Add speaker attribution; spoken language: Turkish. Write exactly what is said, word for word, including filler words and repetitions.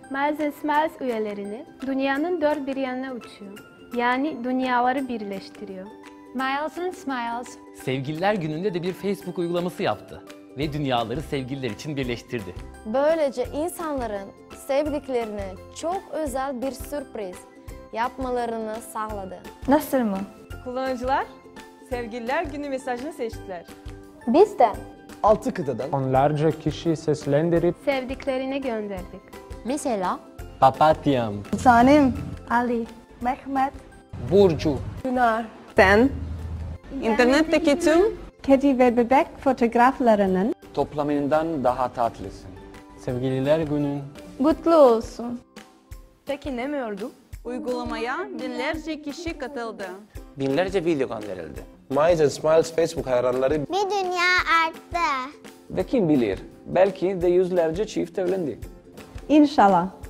Speaker 1: Miles and Smiles üyelerini dünyanın dört bir yanına uçuyor. Yani dünyaları birleştiriyor.
Speaker 2: Miles and Smiles.
Speaker 3: Sevgililer Günü'nde de bir Facebook uygulaması yaptı ve dünyaları sevgililer için birleştirdi.
Speaker 4: Böylece insanların sevdiklerine çok özel bir sürpriz yapmalarını sağladı.
Speaker 2: Nasıl mı?
Speaker 5: Kullanıcılar Sevgililer Günü mesajını seçtiler.
Speaker 4: Biz de
Speaker 6: Altı kıtadan
Speaker 7: Onlarca kişi seslendirip
Speaker 1: Sevdiklerine gönderdik.
Speaker 2: Mesela
Speaker 3: Papatyam,
Speaker 8: Sanem,
Speaker 1: Ali,
Speaker 8: Mehmet,
Speaker 3: Burcu,
Speaker 8: Pınar,
Speaker 5: Sen internetteki tüm
Speaker 8: kedi ve bebek fotoğraflarının
Speaker 9: Toplamından daha tatlısın.
Speaker 7: Sevgililer Günü
Speaker 8: mutlu olsun.
Speaker 5: Peki ne miyorduk? Uygulamaya binlerce kişi katıldı.
Speaker 9: Binlerce video gönderildi.
Speaker 6: Miles and Smiles Facebook hayranları
Speaker 10: Bir dünya arttı.
Speaker 9: Ve kim bilir, belki de yüzlerce çift evlendi.
Speaker 8: İnşallah.